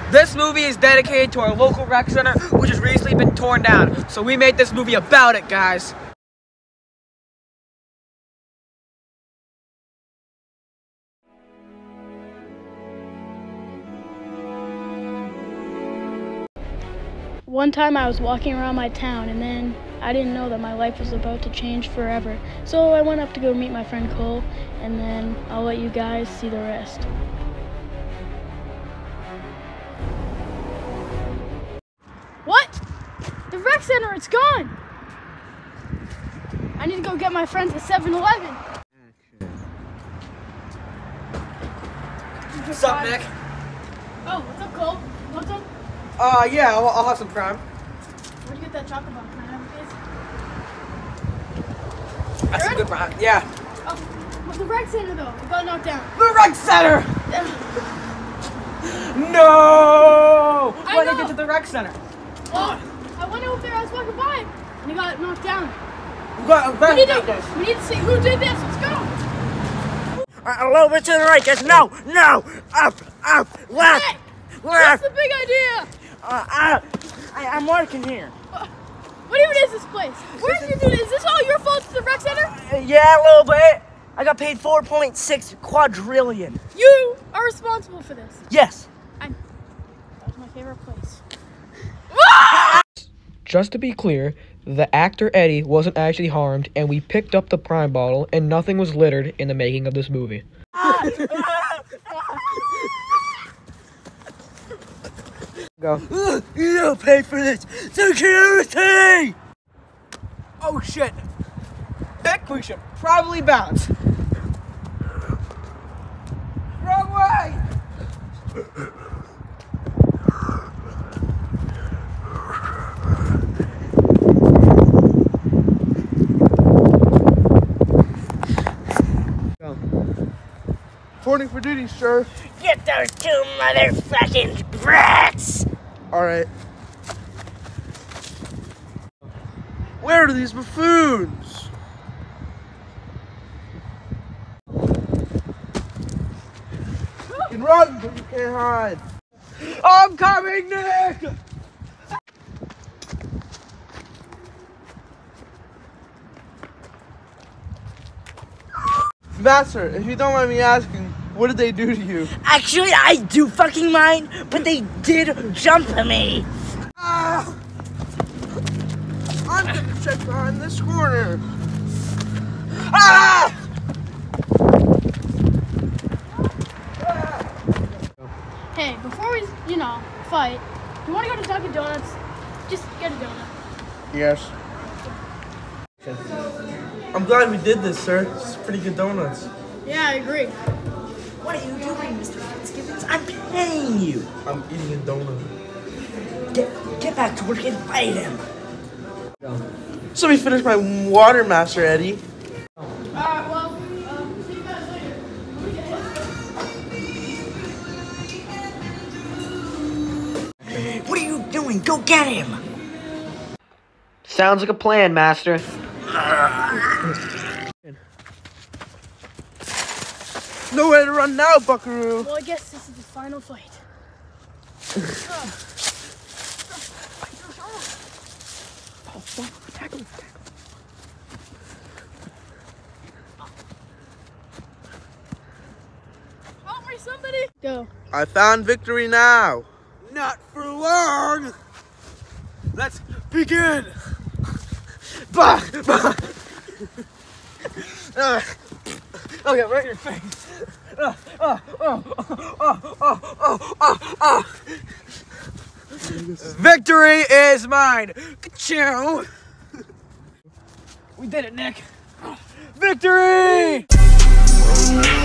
This movie is dedicated to our local rec center, which has recently been torn down. So we made this movie about it, guys. One time I was walking around my town and then I didn't know that my life was about to change forever. So I went up to go meet my friend Cole, and then I'll let you guys see the rest. What? The rec center, it's gone! I need to go get my friends at 7-Eleven. What's up, Nick? Oh, what's up, Cole? What's up? Yeah, I'll have some prime. Where'd you get that chocolate bar? Can I have a piece? That's some good prime. Yeah. Oh, well, the rec center though, it got knocked down. The rec center! No! Why did I get to the rec center? Well, I went over there, I was walking by, and it got knocked down. We need to see who did this. Let's go. A little bit to the right, guys. No, up, left, Hey, left. that's the big idea. I'm working here. What even is this place? Where did you do this? Is this all your fault to the rec center? Yeah, a little bit. I got paid 4.6 quadrillion. You are responsible for this. Yes. That was my favorite place. Just to be clear, the actor Eddie wasn't actually harmed, and we picked up the prime bottle, and nothing was littered in the making of this movie. Go. You don't pay for this. Security! Oh shit! Nick, we should probably bounce. Wrong way! Reporting for duty, sir. Get those two motherfucking brats! Alright. Where are these buffoons? You can run, but you can't hide. I'm coming, Nick! Master, if you don't mind me asking, what did they do to you? Actually, I do fucking mind, but they did jump me. Ah! I'm gonna check behind this corner. Ah! Hey, before we, fight, you want to go to Dunkin' Donuts? Just get a donut. Yes. I'm glad we did this, sir. It's pretty good donuts. Yeah, I agree. What are you doing, Mr. Fitzgibbons? I'm paying you. I'm eating a donut. Get back to work and fight him. So let me finish my water, Master Eddie. Alright, well, see you guys later. What are you doing? Go get him. Sounds like a plan, Master. Nowhere to run now, buckaroo. Well, I guess this is the final fight. Help me, somebody! Go. I found victory now. Not for long! Let's begin! Bah! Bah! Okay, right in your face. Victory is mine! Ka-chow! We did it, Nick! Victory!